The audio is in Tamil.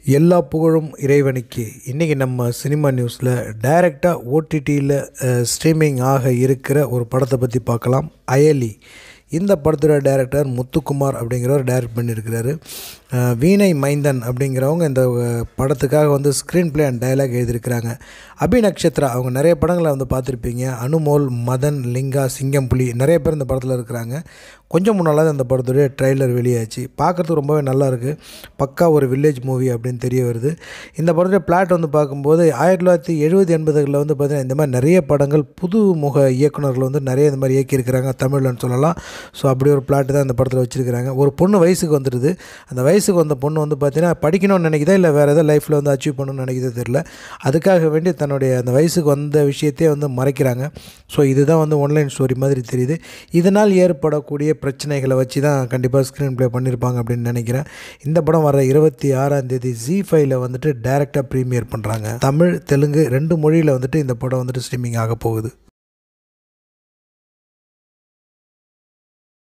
எல்லா புகழும் இறைவனுக்கு. இன்றைக்கி நம்ம சினிமா நியூஸில் டைரெக்டாக ஓடிடியில் ஸ்ட்ரீமிங் ஆக இருக்கிற ஒரு படத்தை பற்றி பார்க்கலாம். அயலி. இந்த படத்தோட டைரக்டர் முத்துக்குமார் அப்படிங்கிறவர் டைரக்ட் பண்ணியிருக்கிறாரு. வீணை மைந்தன் அப்படிங்கிறவங்க இந்த படத்துக்காக ஸ்க்ரீன் பிளே அண்ட் டயலாக் எழுதியிருக்கிறாங்க. அபி நக்ஷத்ரா அவங்க நிறைய படங்களை பார்த்துருப்பீங்க. அனுமோல், மதன், லிங்கா, சிங்கம்புலி நிறைய பேர் இந்த படத்தில் இருக்கிறாங்க. கொஞ்சம் முன்னால் தான் இந்த படத்துடைய ட்ரெய்லர் வெளியாச்சு. பார்க்குறதுக்கு ரொம்பவே நல்லாயிருக்கு. பக்கா ஒரு வில்லேஜ் மூவி அப்படின்னு தெரிய வருது. இந்த படத்துடைய பிளாட் பார்க்கும்போது 1970 80களில் பார்த்திங்கன்னா இந்த மாதிரி நிறைய படங்கள் புது முக இயக்குநர்கள் நிறைய இந்த மாதிரி இயக்கியிருக்கிறாங்க தமிழ்லன்னு சொல்லலாம். ஸோ அப்படி ஒரு பிளாட்டு தான் இந்த படத்தில் வச்சுருக்கிறாங்க. ஒரு பொண்ணு வயசுக்கு வந்துடுது. அந்த வயசுக்கு வந்த பொண்ணு பார்த்திங்கன்னா படிக்கணும்னு நினைக்கிதா இல்லை வேறு எதாவது லைஃப்பில் அச்சீவ் பண்ணணும்னு நினைக்கிதே தெரியல. அதுக்காக வேண்டி தன்னுடைய அந்த வயசுக்கு வந்த விஷயத்தையே மறைக்கிறாங்க. ஸோ இதுதான் ஒன்லைன் ஸ்டோரி மாதிரி தெரியுது. இதனால் ஏற்படக்கூடிய பிரச்சனைகளை வச்சு தான் கண்டிப்பாக ஸ்க்ரீன் ப்ளே பண்ணியிருப்பாங்க அப்படின்னு நினைக்கிறேன். இந்த படம் வர 26ஆம் தேதி ZEE5ல் டைரெக்டாக ப்ரீமியர் பண்ணுறாங்க. தமிழ், தெலுங்கு 2 மொழியில் இந்த படம் ஸ்ட்ரீமிங் ஆக போகுது.